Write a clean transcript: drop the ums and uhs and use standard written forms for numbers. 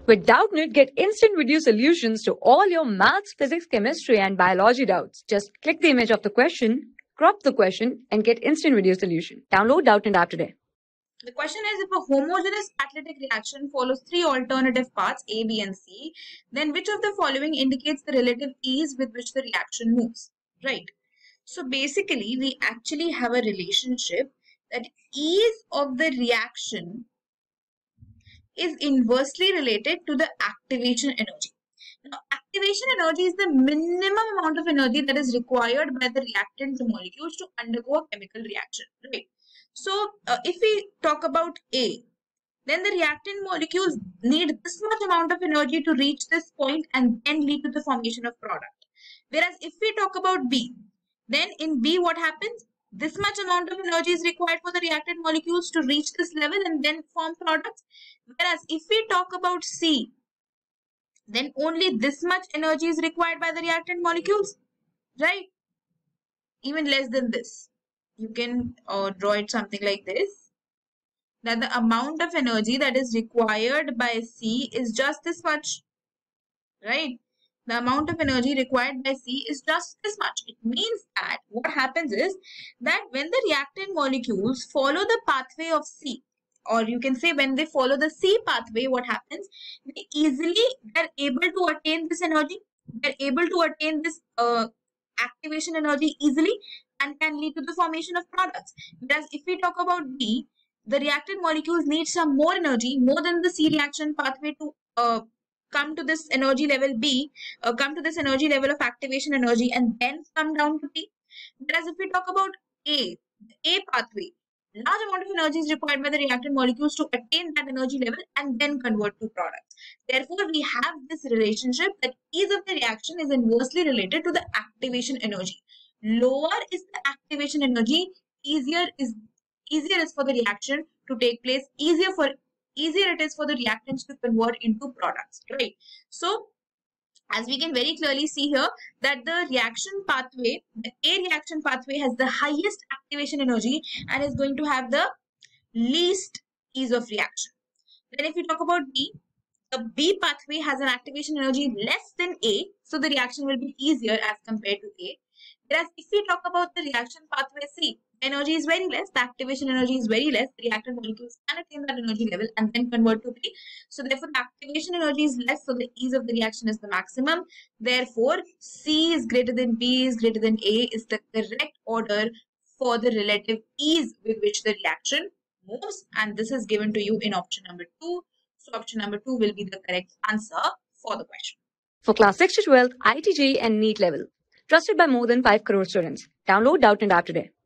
With Doubtnut, get instant video solutions to all your maths, physics, chemistry, and biology doubts. Just click the image of the question, crop the question, and get instant video solution. Download Doubtnut app today. The question is, if a homogeneous catalytic reaction follows three alternative paths A, B, and C, then which of the following indicates the relative ease with which the reaction moves? Right. So basically, we actually have a relationship that ease of the reaction is inversely related to the activation energy. Now, activation energy is the minimum amount of energy that is required by the reactant molecules to undergo a chemical reaction, right? So, if we talk about A, then the reactant molecules need this much amount of energy to reach this point and then lead to the formation of product. Whereas if we talk about B, then in B what happens? This much amount of energy is required for the reactant molecules to reach this level and then form products. Whereas if we talk about C, then only this much energy is required by the reactant molecules, right? Even less than this. You can draw it something like this, that the amount of energy that is required by C is just this much, right? The amount of energy required by C is just this much. It means that what happens is that when the reactant molecules follow the pathway of C, or you can say when they follow the C pathway, what happens? They're able to attain this energy. They're able to attain this activation energy easily and can lead to the formation of products. Whereas if we talk about B, the reactant molecules need some more energy, more than the C reaction pathway to come to this energy level B, come to this energy level of activation energy and then come down to B. Whereas if we talk about A, the A pathway, large amount of energy is required by the reactant molecules to attain that energy level and then convert to products. Therefore, we have this relationship that ease of the reaction is inversely related to the activation energy. Lower is the activation energy, easier is for the reaction to take place, easier it is for the reactants to convert into products, right? So, as we can very clearly see here, that the reaction pathway, the A reaction pathway has the highest activation energy and is going to have the least ease of reaction. Then if we talk about B, the B pathway has an activation energy less than A, so the reaction will be easier as compared to A. Whereas if we talk about the reaction pathway C, the energy is very less, the activation energy is very less, the reactant molecules can attain that energy level and then convert to B. So therefore the activation energy is less, so the ease of the reaction is the maximum. Therefore C is greater than B is greater than A is the correct order for the relative ease with which the reaction moves, and this is given to you in option number 2. So option number 2 will be the correct answer for the question. For class 6 to 12, IIT JEE and NEET level. Trusted by more than 5 crore students. Download Doubtnut app today.